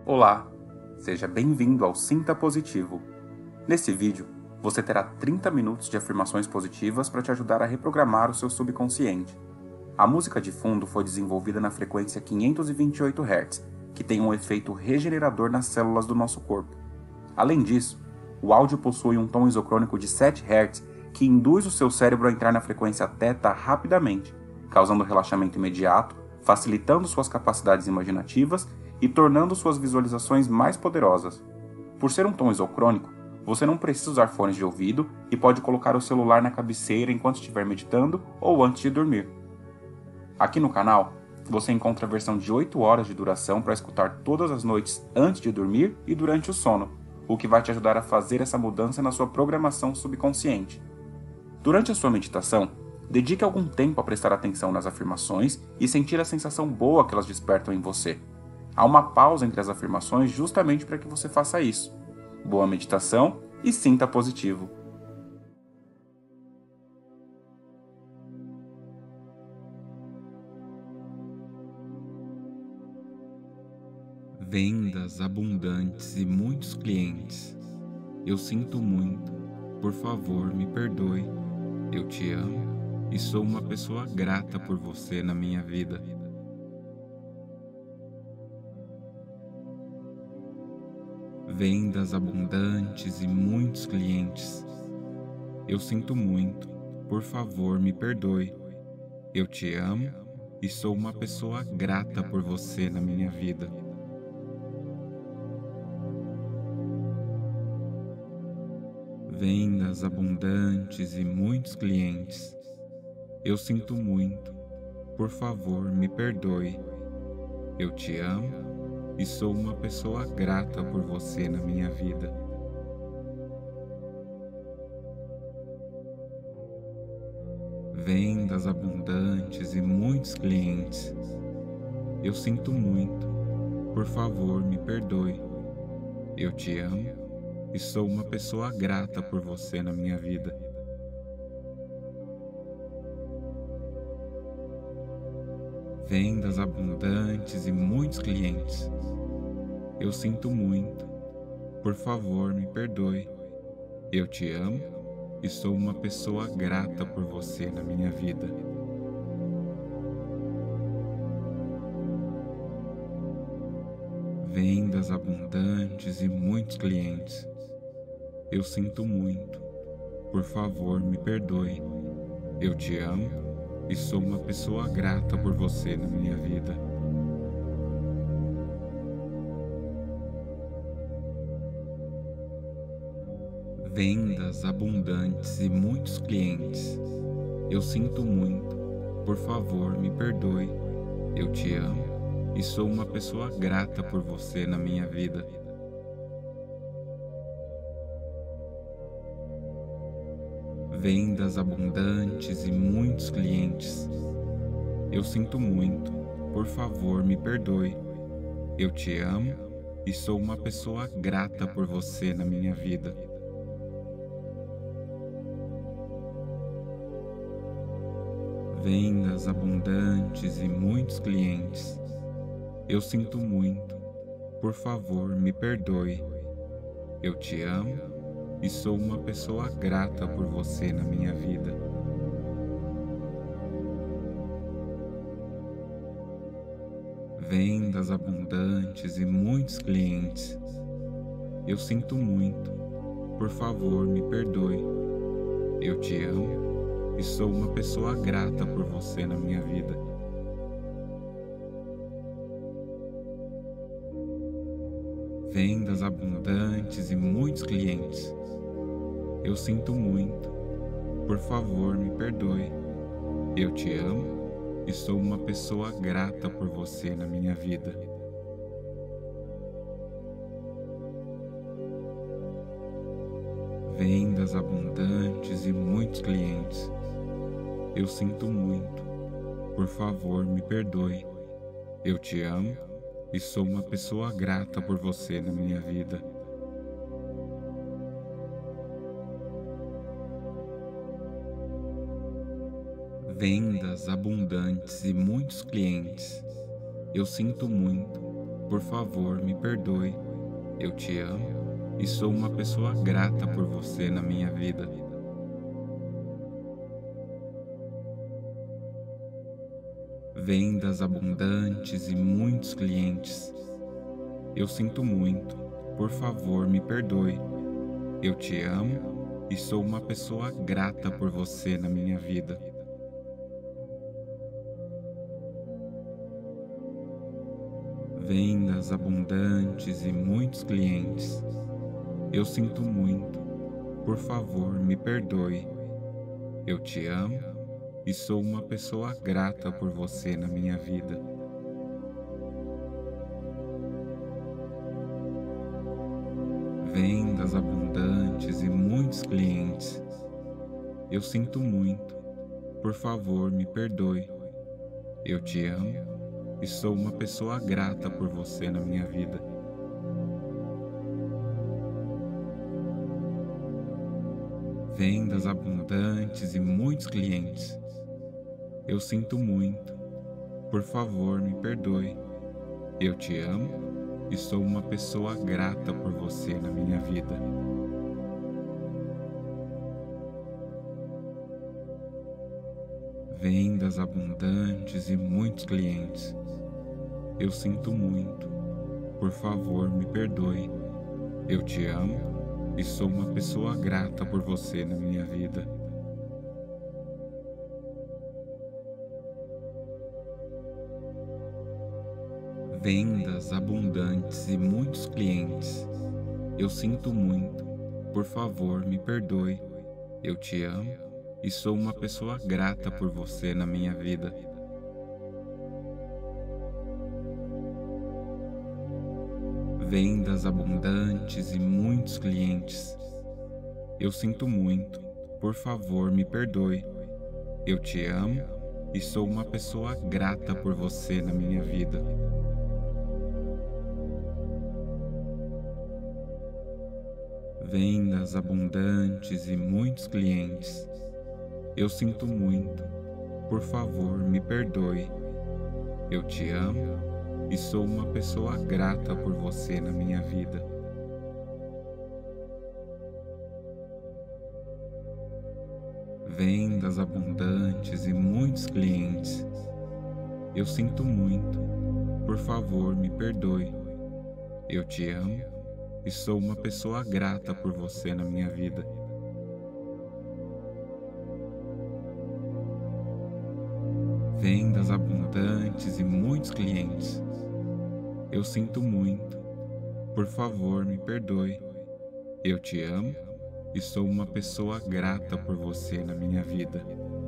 Olá, seja bem-vindo ao Sinta Positivo. Nesse vídeo, você terá 30 minutos de afirmações positivas para te ajudar a reprogramar o seu subconsciente. A música de fundo foi desenvolvida na frequência 528 Hz, que tem um efeito regenerador nas células do nosso corpo. Além disso, o áudio possui um tom isocrônico de 7 Hz que induz o seu cérebro a entrar na frequência θ rapidamente, causando relaxamento imediato, facilitando suas capacidades imaginativas e tornando suas visualizações mais poderosas. Por ser um tom isocrônico, você não precisa usar fones de ouvido e pode colocar o celular na cabeceira enquanto estiver meditando ou antes de dormir. Aqui no canal, você encontra a versão de 8 horas de duração para escutar todas as noites antes de dormir e durante o sono, o que vai te ajudar a fazer essa mudança na sua programação subconsciente. Durante a sua meditação, dedique algum tempo a prestar atenção nas afirmações e sentir a sensação boa que elas despertam em você. Há uma pausa entre as afirmações justamente para que você faça isso. Boa meditação e sinta positivo. Vendas abundantes e muitos clientes. Eu sinto muito. Por favor, me perdoe. Eu te amo e sou uma pessoa grata por você na minha vida. Vendas abundantes e muitos clientes. Eu sinto muito. Por favor, me perdoe. Eu te amo e sou uma pessoa grata por você na minha vida. Vendas abundantes e muitos clientes. Eu sinto muito. Por favor, me perdoe. Eu te amo e sou uma pessoa grata por você na minha vida. Vendas abundantes e muitos clientes. Eu sinto muito. Por favor, me perdoe. Eu te amo e sou uma pessoa grata por você na minha vida. Vendas abundantes e muitos clientes. Eu sinto muito. Por favor, me perdoe. Eu te amo e sou uma pessoa grata por você na minha vida. Vendas abundantes e muitos clientes. Eu sinto muito. Por favor, me perdoe. Eu te amo e sou uma pessoa grata por você na minha vida. Vendas abundantes e muitos clientes. Eu sinto muito. Por favor, me perdoe. Eu te amo e sou uma pessoa grata por você na minha vida. Vendas abundantes e muitos clientes. Eu sinto muito. Por favor, me perdoe. Eu te amo e sou uma pessoa grata por você na minha vida. Vendas abundantes e muitos clientes. Eu sinto muito. Por favor, me perdoe. Eu te amo e sou uma pessoa grata por você na minha vida. Vendas abundantes e muitos clientes. Eu sinto muito. Por favor, me perdoe. Eu te amo e sou uma pessoa grata por você na minha vida. Vendas abundantes e muitos clientes. Eu sinto muito. Por favor, me perdoe. Eu te amo e sou uma pessoa grata por você na minha vida. Vendas abundantes e muitos clientes. Eu sinto muito. Por favor, me perdoe. Eu te amo e sou uma pessoa grata por você na minha vida. Vendas abundantes e muitos clientes. Eu sinto muito. Por favor, me perdoe. Eu te amo e sou uma pessoa grata por você na minha vida. Vendas abundantes e muitos clientes. Eu sinto muito. Por favor, me perdoe. Eu te amo e sou uma pessoa grata por você na minha vida. Vendas abundantes e muitos clientes. Eu sinto muito. Por favor, me perdoe. Eu te amo e sou uma pessoa grata por você na minha vida. Vendas abundantes e muitos clientes. Eu sinto muito. Por favor, me perdoe. Eu te amo e sou uma pessoa grata por você na minha vida. Vendas abundantes e muitos clientes. Eu sinto muito. Por favor, me perdoe. Eu te amo e sou uma pessoa grata por você na minha vida. Vendas abundantes e muitos clientes. Eu sinto muito. Por favor, me perdoe. Eu te amo e sou uma pessoa grata por você na minha vida. Vendas abundantes e muitos clientes. Eu sinto muito. Por favor, me perdoe. Eu te amo e sou uma pessoa grata por você na minha vida. Vendas abundantes e muitos clientes. Eu sinto muito. Por favor, me perdoe. Eu te amo e sou uma pessoa grata por você na minha vida. Vendas abundantes e muitos clientes. Eu sinto muito. Por favor, me perdoe. Eu te amo e sou uma pessoa grata por você na minha vida. Vendas abundantes e muitos clientes. Eu sinto muito. Por favor, me perdoe. Eu te amo e sou uma pessoa grata por você na minha vida. Vendas abundantes e muitos clientes. Eu sinto muito. Por favor, me perdoe. Eu te amo e sou uma pessoa grata por você na minha vida.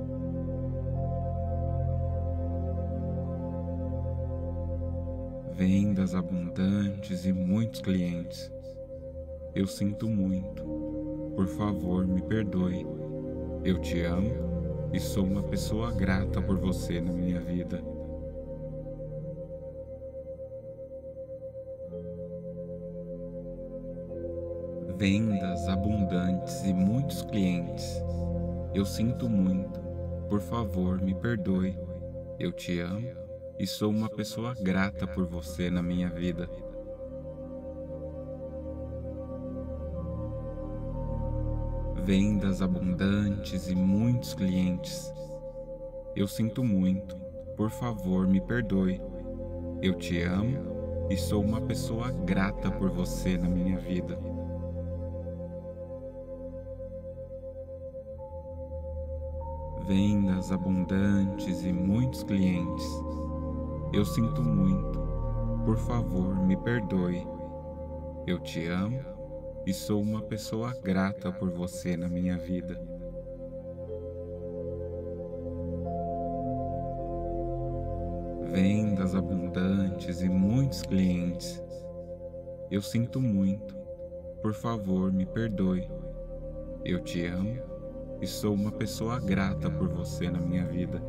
Vendas abundantes e muitos clientes. Eu sinto muito. Por favor, me perdoe. Eu te amo e sou uma pessoa grata por você na minha vida. Vendas abundantes e muitos clientes. Eu sinto muito. Por favor, me perdoe. Eu te amo e sou uma pessoa grata por você na minha vida. Vendas abundantes e muitos clientes. Eu sinto muito. Por favor, me perdoe. Eu te amo e sou uma pessoa grata por você na minha vida. Vendas abundantes e muitos clientes. Eu sinto muito. Por favor, me perdoe. Eu te amo e sou uma pessoa grata por você na minha vida. Vendas abundantes e muitos clientes. Eu sinto muito. Por favor, me perdoe. Eu te amo e sou uma pessoa grata por você na minha vida.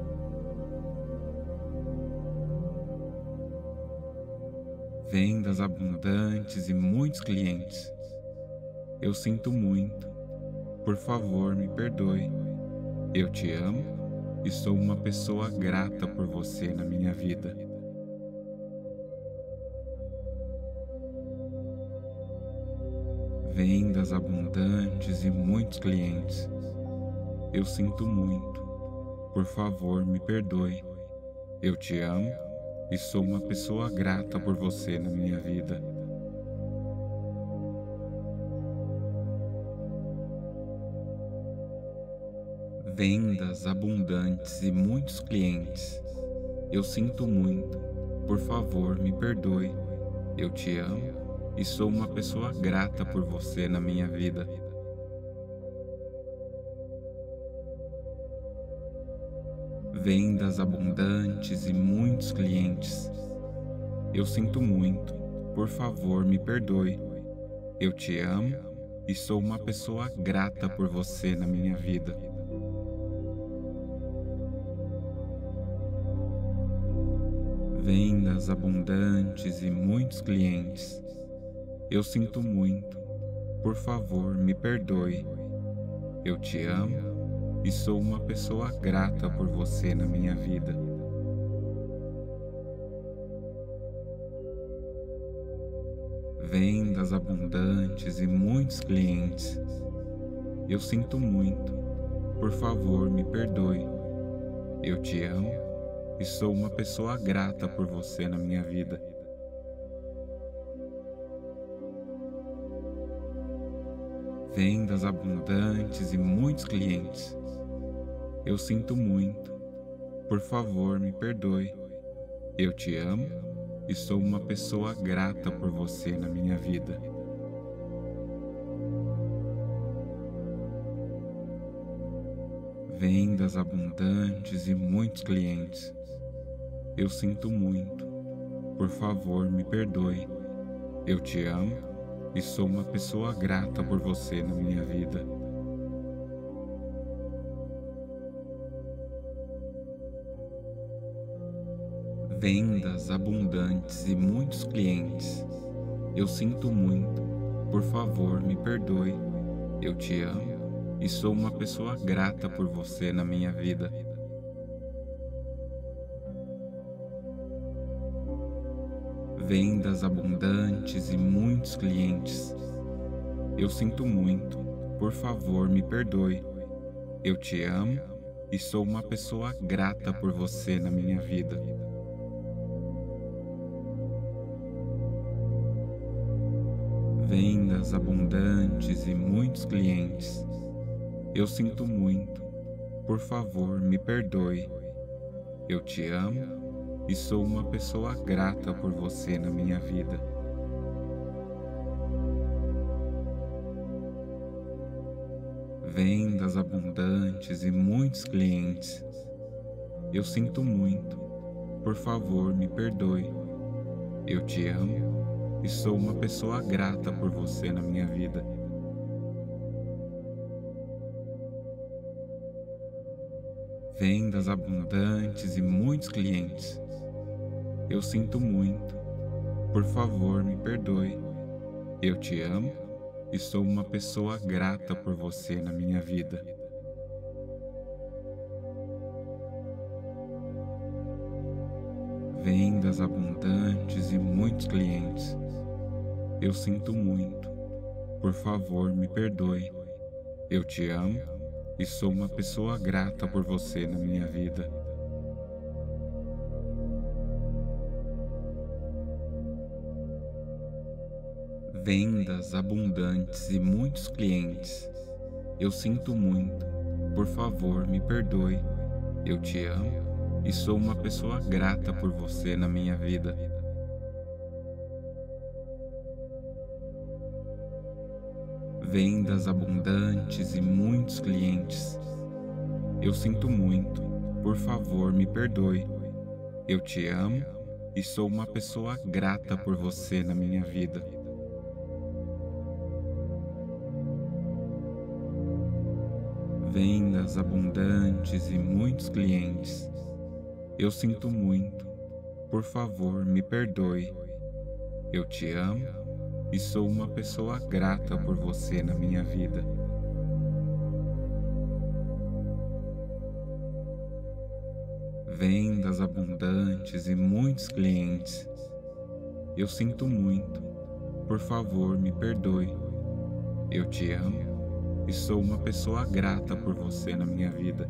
Vendas abundantes e muitos clientes. Eu sinto muito. Por favor, me perdoe. Eu te amo e sou uma pessoa grata por você na minha vida. Vendas abundantes e muitos clientes. Eu sinto muito. Por favor, me perdoe. Eu te amo e sou uma pessoa grata por você na minha vida. Vendas abundantes e muitos clientes. Eu sinto muito. Por favor, me perdoe. Eu te amo e sou uma pessoa grata por você na minha vida. Vendas abundantes e muitos clientes. Eu sinto muito. Por favor, me perdoe. Eu te amo e sou uma pessoa grata por você na minha vida. Vendas abundantes e muitos clientes. Eu sinto muito. Por favor, me perdoe. Eu te amo e sou uma pessoa grata por você na minha vida. Vendas abundantes e muitos clientes. Eu sinto muito. Por favor, me perdoe. Eu te amo e sou uma pessoa grata por você na minha vida. Vendas abundantes e muitos clientes. Eu sinto muito. Por favor, me perdoe. Eu te amo e sou uma pessoa grata por você na minha vida. Vendas abundantes e muitos clientes. Eu sinto muito. Por favor, me perdoe. Eu te amo e sou uma pessoa grata por você na minha vida. Vendas abundantes e muitos clientes. Eu sinto muito. Por favor, me perdoe. Eu te amo e sou uma pessoa grata por você na minha vida. Vendas abundantes e muitos clientes. Eu sinto muito. Por favor, me perdoe. Eu te amo e sou uma pessoa grata por você na minha vida. Vendas abundantes e muitos clientes. Eu sinto muito. Por favor, me perdoe. Eu te amo e sou uma pessoa grata por você na minha vida. Vendas abundantes e muitos clientes. Eu sinto muito. Por favor, me perdoe. Eu te amo e sou uma pessoa grata por você na minha vida. Vendas abundantes e muitos clientes. Eu sinto muito. Por favor, me perdoe. Eu te amo e sou uma pessoa grata por você na minha vida. Vendas abundantes e muitos clientes. Eu sinto muito. Por favor, me perdoe. Eu te amo e sou uma pessoa grata por você na minha vida. Vendas abundantes e muitos clientes. Eu sinto muito. Por favor, me perdoe. Eu te amo e sou uma pessoa grata por você na minha vida. Vendas abundantes e muitos clientes. Eu sinto muito. Por favor, me perdoe. Eu te amo e sou uma pessoa grata por você na minha vida. Vendas abundantes e muitos clientes. Eu sinto muito. Por favor, me perdoe. Eu te amo e sou uma pessoa grata por você na minha vida. Vendas abundantes e muitos clientes. Eu sinto muito. Por favor, me perdoe. Eu te amo e sou uma pessoa grata por você na minha vida.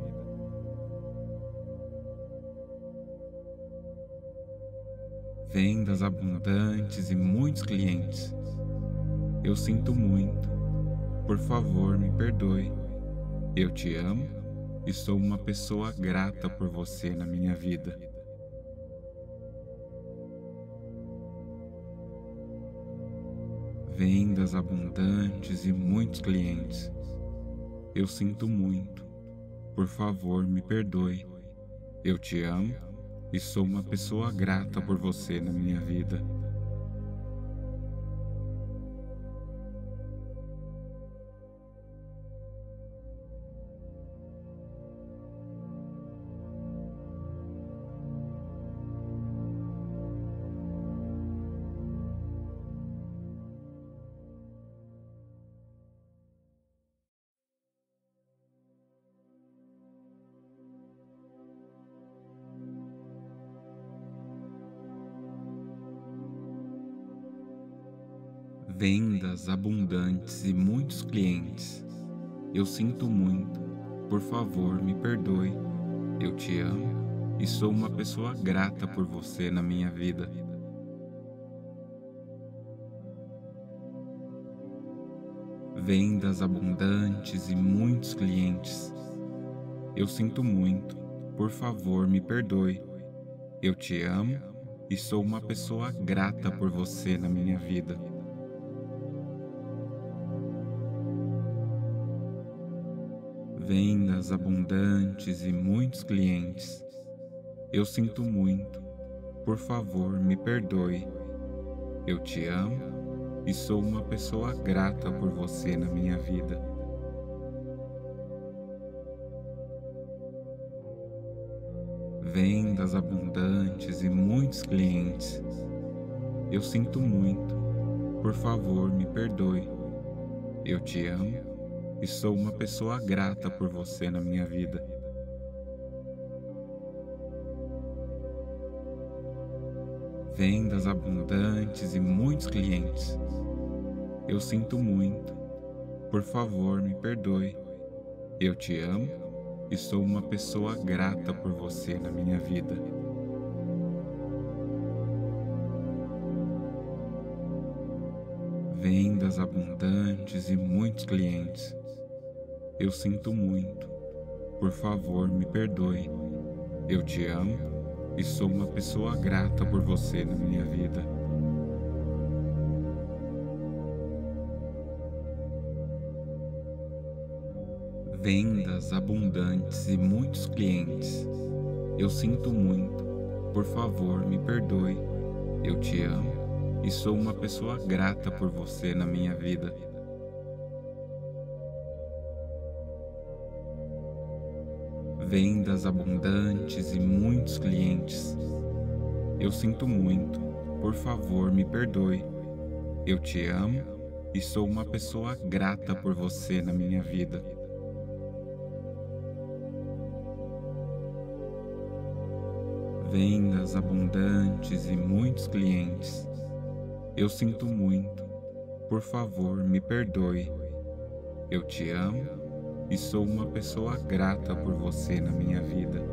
Vendas abundantes e muitos clientes. Eu sinto muito. Por favor, me perdoe. Eu te amo e sou uma pessoa grata por você na minha vida. Vendas abundantes e muitos clientes. Eu sinto muito. Por favor, me perdoe. Eu te amo e sou uma pessoa grata por você na minha vida. Vendas abundantes e muitos clientes. Eu sinto muito. Por favor, me perdoe. Eu te amo e sou uma pessoa grata por você na minha vida. Vendas abundantes e muitos clientes. Eu sinto muito. Por favor, me perdoe. Eu te amo e sou uma pessoa grata por você na minha vida. Vendas abundantes e muitos clientes. Eu sinto muito. Por favor, me perdoe. Eu te amo e sou uma pessoa grata por você na minha vida. Vendas abundantes e muitos clientes. Eu sinto muito. Por favor, me perdoe. Eu te amo e sou uma pessoa grata por você na minha vida. Vendas abundantes e muitos clientes. Eu sinto muito. Por favor, me perdoe. Eu te amo e sou uma pessoa grata por você na minha vida. Vendas abundantes e muitos clientes. Eu sinto muito. Por favor, me perdoe. Eu te amo e sou uma pessoa grata por você na minha vida. Vendas abundantes e muitos clientes. Eu sinto muito. Por favor, me perdoe. Eu te amo e sou uma pessoa grata por você na minha vida. Vendas abundantes e muitos clientes. Eu sinto muito. Por favor, me perdoe. Eu te amo e sou uma pessoa grata por você na minha vida. Vendas abundantes e muitos clientes. Eu sinto muito. Por favor, me perdoe. Eu te amo e sou uma pessoa grata por você na minha vida.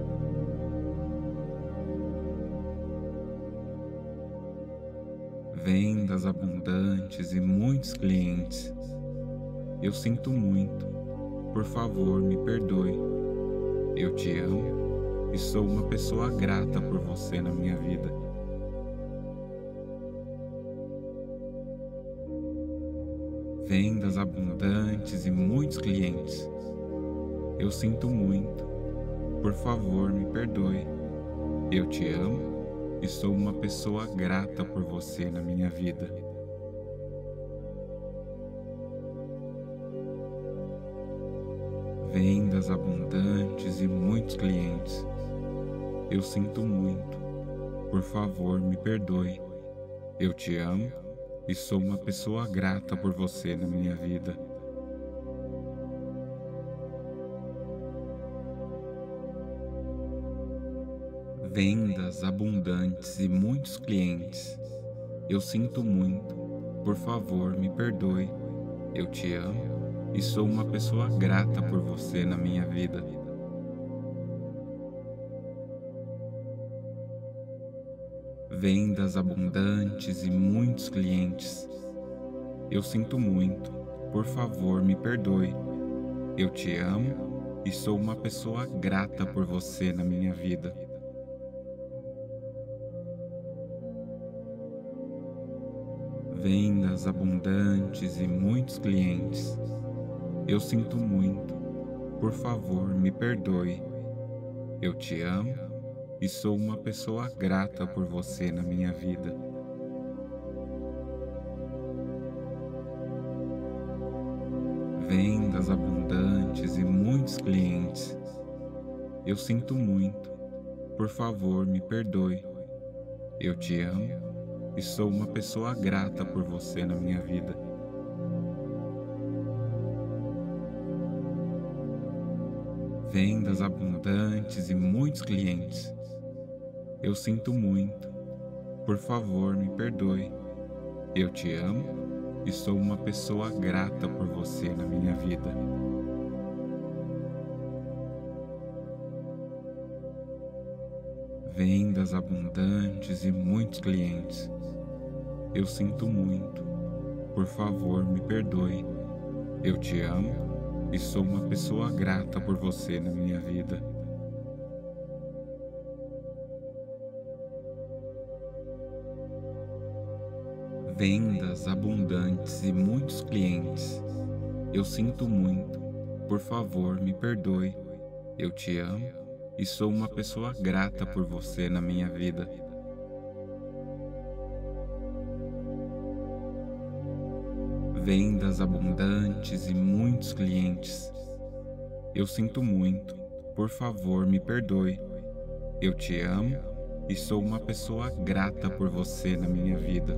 Vendas abundantes e muitos clientes. Eu sinto muito. Por favor, me perdoe. Eu te amo e sou uma pessoa grata por você na minha vida. Vendas abundantes e muitos clientes. Eu sinto muito. Por favor, me perdoe. Eu te amo e sou uma pessoa grata por você na minha vida. Vendas abundantes e muitos clientes. Eu sinto muito. Por favor, me perdoe. Eu te amo e sou uma pessoa grata por você na minha vida. Vendas abundantes e muitos clientes. Eu sinto muito. Por favor, me perdoe. Eu te amo e sou uma pessoa grata por você na minha vida. Vendas abundantes e muitos clientes. Eu sinto muito, por favor, me perdoe. Eu te amo e sou uma pessoa grata por você na minha vida. Vendas abundantes e muitos clientes. Eu sinto muito, por favor, me perdoe. Eu te amo e sou uma pessoa grata por você na minha vida. Vendas abundantes e muitos clientes. Eu sinto muito, por favor, me perdoe. Eu te amo e sou uma pessoa grata por você na minha vida. Vendas abundantes e muitos clientes. Eu sinto muito, por favor, me perdoe. Eu te amo e sou uma pessoa grata por você na minha vida. Vendas abundantes e muitos clientes. Eu sinto muito, por favor, me perdoe. Eu te amo e sou uma pessoa grata por você na minha vida. Vendas abundantes e muitos clientes. Eu sinto muito, por favor, me perdoe. Eu te amo e sou uma pessoa grata por você na minha vida. Vendas abundantes e muitos clientes. Eu sinto muito, por favor, me perdoe. Eu te amo e sou uma pessoa grata por você na minha vida.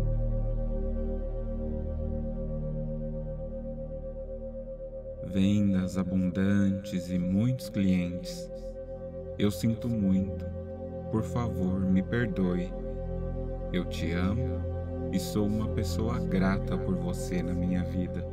Vendas abundantes e muitos clientes. Eu sinto muito, por favor, me perdoe. Eu te amo e sou uma pessoa grata por você na minha vida.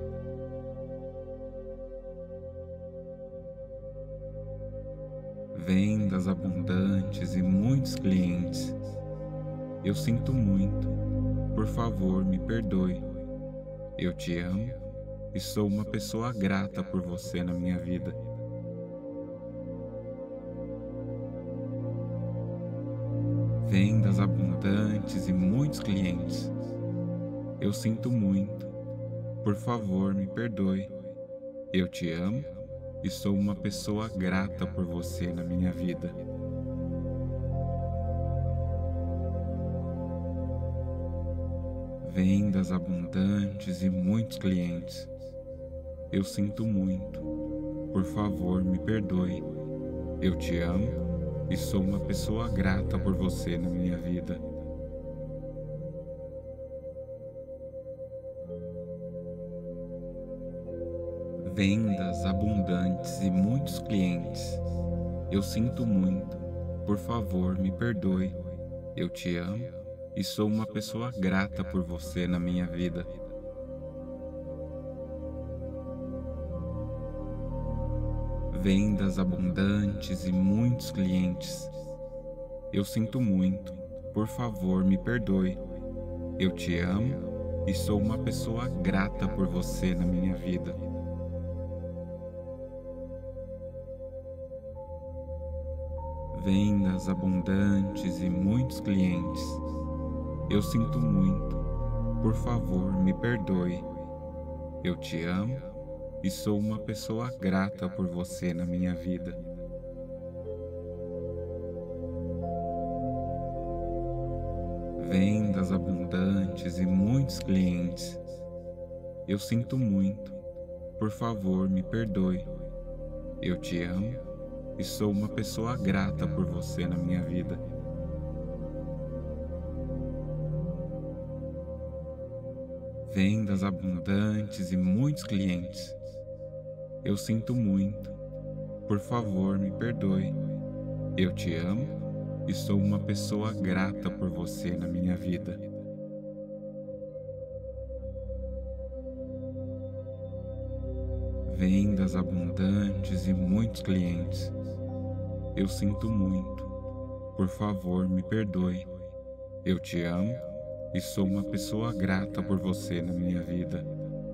Vendas abundantes e muitos clientes. Eu sinto muito, por favor, me perdoe. Eu te amo e sou uma pessoa grata por você na minha vida. Vendas abundantes e muitos clientes. Eu sinto muito, por favor, me perdoe. Eu te amo e sou uma pessoa grata por você na minha vida. Vendas abundantes e muitos clientes. Eu sinto muito, por favor, me perdoe. Eu te amo e sou uma pessoa grata por você na minha vida. Vendas abundantes e muitos clientes. Eu sinto muito, por favor, me perdoe. Eu te amo e sou uma pessoa grata por você na minha vida. Vendas abundantes e muitos clientes. Eu sinto muito, por favor, me perdoe. Eu te amo e sou uma pessoa grata por você na minha vida. Vendas abundantes e muitos clientes. Eu sinto muito, por favor, me perdoe. Eu te amo e sou uma pessoa grata por você na minha vida. Vendas abundantes e muitos clientes. Eu sinto muito, por favor, me perdoe. Eu te amo e sou uma pessoa grata por você na minha vida. Vendas abundantes e muitos clientes. Eu sinto muito, por favor, me perdoe. Eu te amo e sou uma pessoa grata por você na minha vida. Vendas abundantes e muitos clientes. Eu sinto muito. Por favor, me perdoe. Eu te amo e sou uma pessoa grata por você na minha vida.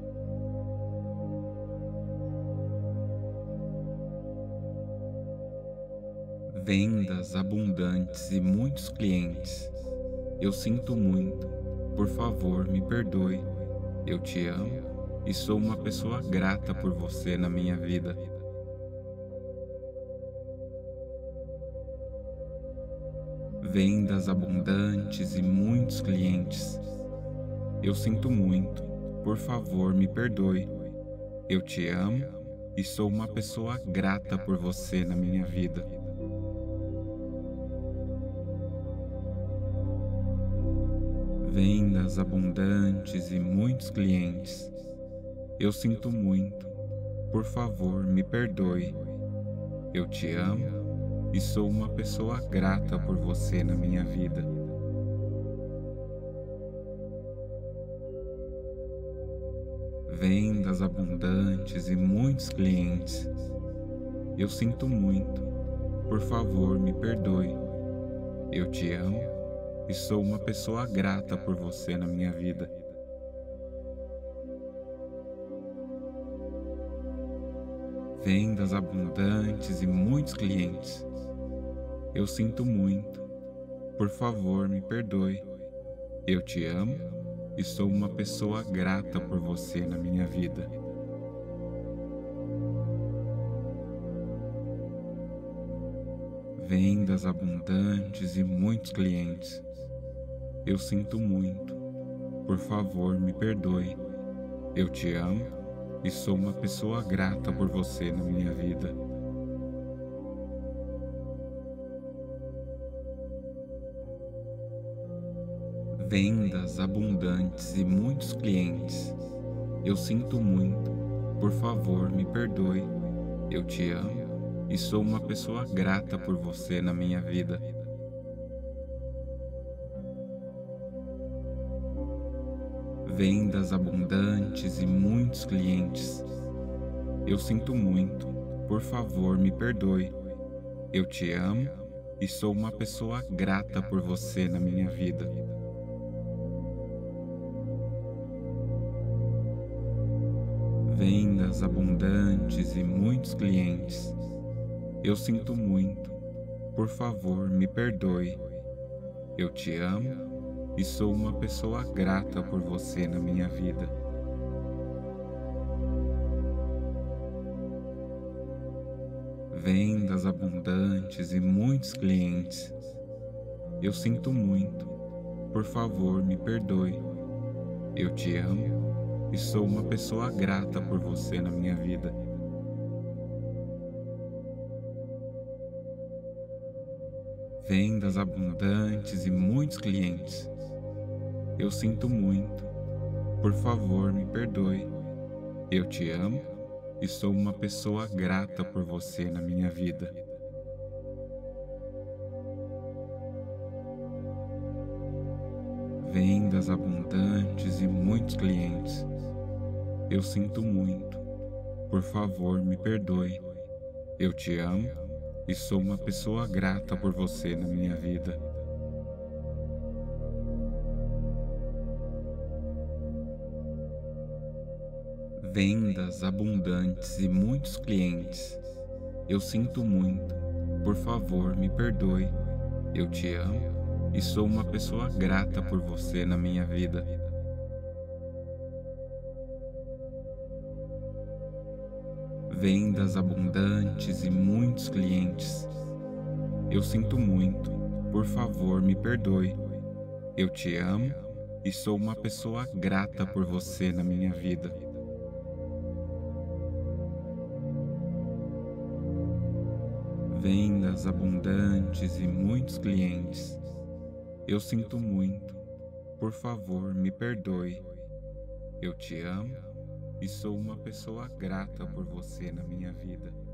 Vendas abundantes e muitos clientes. Eu sinto muito. Por favor, me perdoe. Eu te amo e sou uma pessoa grata por você na minha vida. Vendas abundantes e muitos clientes. Eu sinto muito. Por favor, me perdoe. Eu te amo e sou uma pessoa grata por você na minha vida. Vendas abundantes e muitos clientes. Eu sinto muito. Por favor, me perdoe. Eu te amo e sou uma pessoa grata por você na minha vida. Vendas abundantes e muitos clientes. Eu sinto muito. Por favor, me perdoe. Eu te amo e sou uma pessoa grata por você na minha vida. Vendas abundantes e muitos clientes. Eu sinto muito. Por favor, me perdoe. Eu te amo e sou uma pessoa grata por você na minha vida. Vendas abundantes e muitos clientes. Eu sinto muito. Por favor, me perdoe. Eu te amo e sou uma pessoa grata por você na minha vida. Vendas abundantes e muitos clientes. Eu sinto muito. Por favor, me perdoe. Eu te amo e sou uma pessoa grata por você na minha vida. Vendas abundantes e muitos clientes. Eu sinto muito. Por favor, me perdoe. Eu te amo e sou uma pessoa grata por você na minha vida. Vendas abundantes e muitos clientes. Eu sinto muito. Por favor, me perdoe. Eu te amo e sou uma pessoa grata por você na minha vida. Vendas abundantes e muitos clientes. Eu sinto muito. Por favor, me perdoe. Eu te amo e sou uma pessoa grata por você na minha vida. Vendas abundantes e muitos clientes. Eu sinto muito. Por favor, me perdoe. Eu te amo e sou uma pessoa grata por você na minha vida. Vendas abundantes e muitos clientes. Eu sinto muito. Por favor, me perdoe. Eu te amo e sou uma pessoa grata por você na minha vida. Vendas abundantes e muitos clientes. Eu sinto muito. Por favor, me perdoe. Eu te amo e sou uma pessoa grata por você na minha vida. Vendas abundantes e muitos clientes. Eu sinto muito. Por favor, me perdoe. Eu te amo e sou uma pessoa grata por você na minha vida. Vendas abundantes e muitos clientes. Eu sinto muito. Por favor, me perdoe. Eu te amo e sou uma pessoa grata por você na minha vida.